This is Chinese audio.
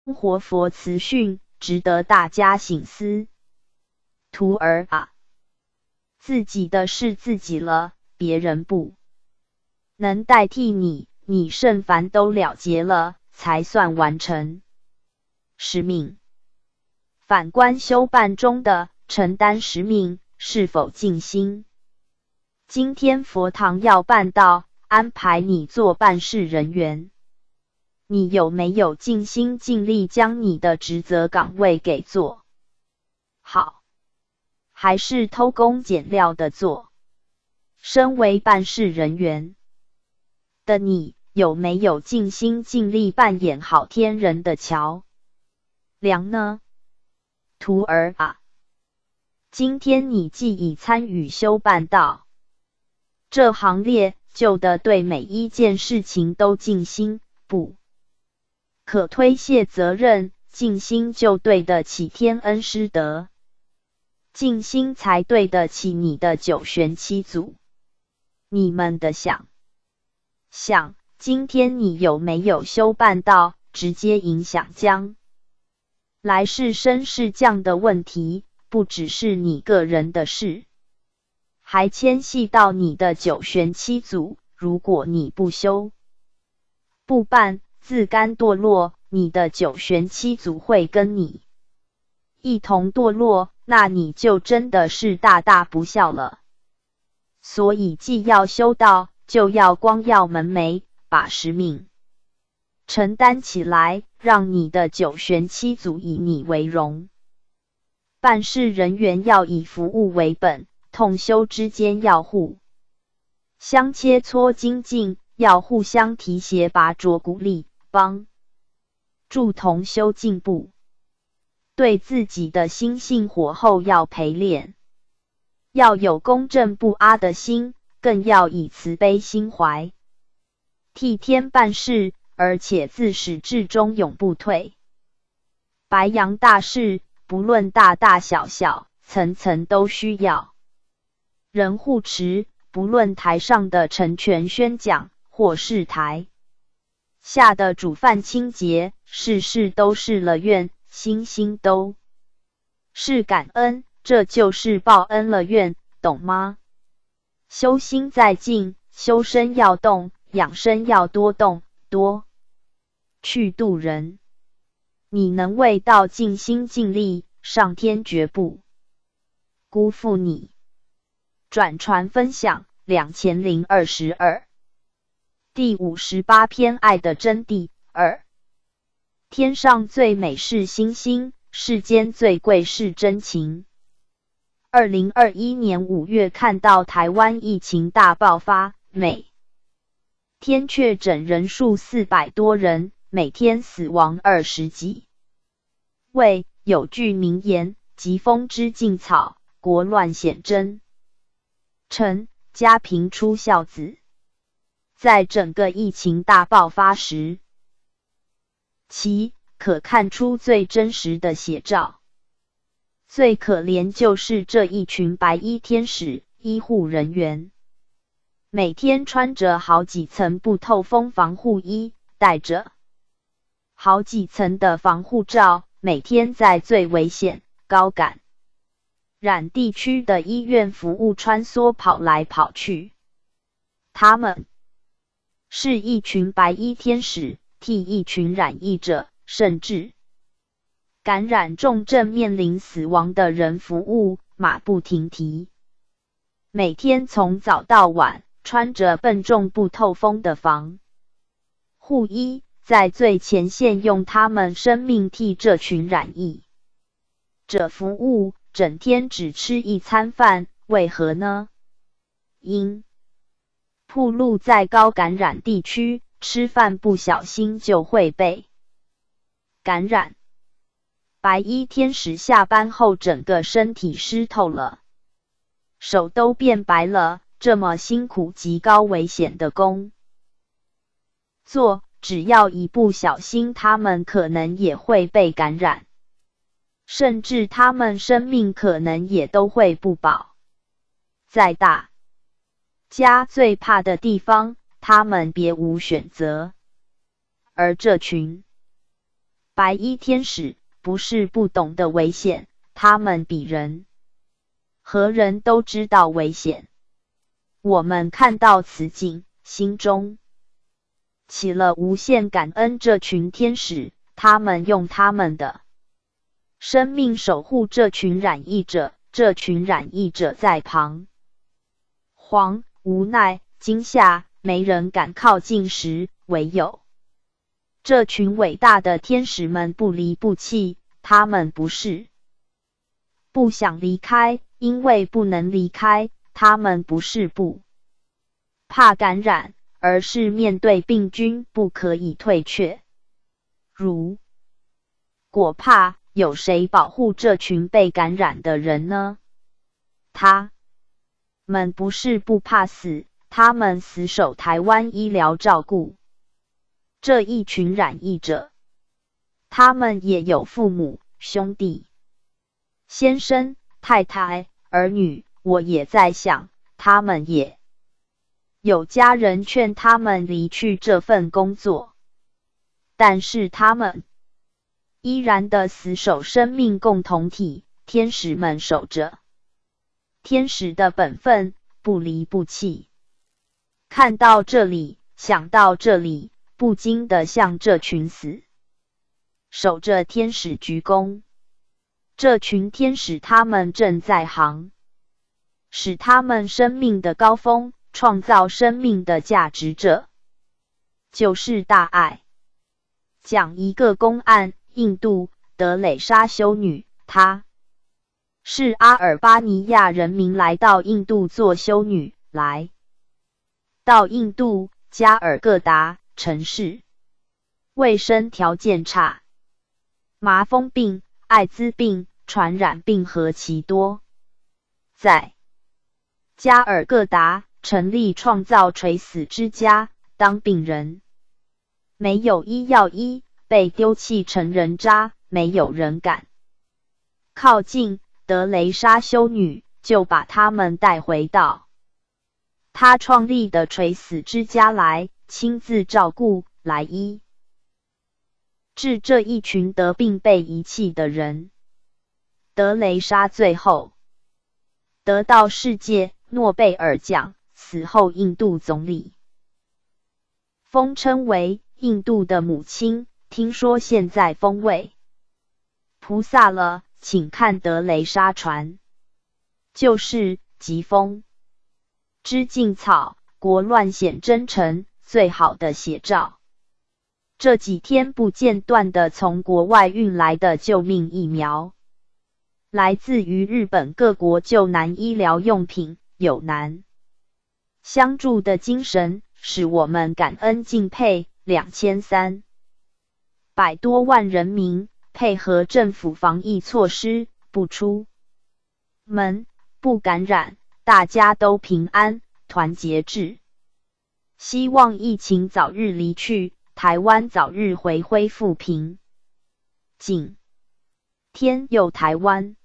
活佛慈训，值得大家省思。徒儿啊，自己的事自己了，别人不能代替你，你甚凡都了结了，才算完成使命。反观修办中的承担使命是否尽心？今天佛堂要办到，安排你做办事人员，你有没有尽心尽力将你的职责岗位给做好？还是偷工减料的做？身为办事人员的你，有没有尽心尽力扮演好天人的桥梁呢？徒儿啊，今天你既已参与修办到这行列，就得对每一件事情都尽心，不可推卸责任，尽心就对得起天恩师德，尽心才对得起你的九玄七祖。你们的想，今天你有没有修办到直接影响将来世升是降的问题？不只是你个人的事，还牵系到你的九玄七祖。如果你不修不办，自甘堕落，你的九玄七祖会跟你一同堕落，那你就真的是大大不孝了。所以既要修道，就要光耀门楣，把使命承担起来，让你的九玄七祖以你为荣。办事人员要以服务为本，同修之间要互相切磋精进，要互相提携拔擢鼓励，帮助同修进步。对自己的心性火候要培练，要有公正不阿的心，更要以慈悲心怀，替天办事，而且自始至终永不退。白羊大事，不论大大小小，层层都需要人护持，不论台上的成全宣讲，或是台下的煮饭清洁，事事都是了愿，心心都是感恩，这就是报恩了愿，懂吗？修心在静，修身要动，养生要多动，多去度人。你能为道尽心尽力，上天绝不辜负你。转传分享2022第58篇爱的真谛2。天上最美是星星，世间最贵是真情。2021年5月看到台湾疫情大爆发，每天确诊人数400多人，每天死亡20几位。有句名言：疾风知劲草，国乱显真诚，家贫出孝子。在整个疫情大爆发时，其可看出最真实的写照。最可怜就是这一群白衣天使医护人员，每天穿着好几层不透风防护衣，戴着好几层的防护罩，每天在最危险、高感染地区的医院服务穿梭跑来跑去。他们是一群白衣天使，替一群染疫者，甚至感染重症面临死亡的人服务，马不停蹄。每天从早到晚，穿着笨重不透风的防护衣，在最前线用他们生命替这群染疫者服务，整天只吃一餐饭，为何呢？因暴露在高感染地区，吃饭不小心就会被感染。白衣天使下班后整个身体湿透了，手都变白了，这么辛苦极高危险的工作，只要一不小心，他们可能也会被感染，甚至他们生命可能也都会不保。在大家最怕的地方，他们别无选择。而这群白衣天使不是不懂得危险，他们比人和人都知道危险。我们看到此景，心中起了无限感恩。这群天使，他们用他们的生命守护这群染疫者，这群染疫者在彷徨、无奈、惊吓，没人敢靠近时，唯有这群伟大的天使们不离不弃。他们不是不想离开，因为不能离开；他们不是不怕感染，而是面对病菌不可以退却。如果怕，有谁保护这群被感染的人呢？他们不是不怕死，他们死守台湾医疗照顾这一群染疫者。他们也有父母、兄弟、先生、太太、儿女，我也在想，他们也有家人劝他们离去这份工作，但是他们依然的死守生命共同体。天使们守着天使的本分，不离不弃。看到这里，想到这里，不禁地向这群死守着天使鞠躬。这群天使，他们正在行使他们生命的高峰，创造生命的价值，这就是大爱。讲一个公案，印度德蕾莎修女，她是阿尔巴尼亚人民来到印度做修女，来到印度加尔各答城市，卫生条件差，麻风病、艾滋病、传染病何其多。在加尔各答成立创造垂死之家，当病人没有医药医，被丢弃成人渣，没有人敢靠近。德蕾莎修女就把他们带回到她创立的垂死之家来，亲自照顾，来医治这一群得病被遗弃的人。德蕾莎最后得到世界诺贝尔奖，死后印度总理封称为印度的母亲。听说现在封为菩萨了，请看德蕾莎传，就是疾风知劲草，国乱显真诚，最好的写照。这几天不间断地从国外运来的救命疫苗，来自于日本各国救难医疗用品，有难相助的精神，使我们感恩敬佩。2300多万人民配合政府防疫措施，不出门，不感染，大家都平安，团结至。希望疫情早日离去，台湾早日恢复平静。天佑台湾。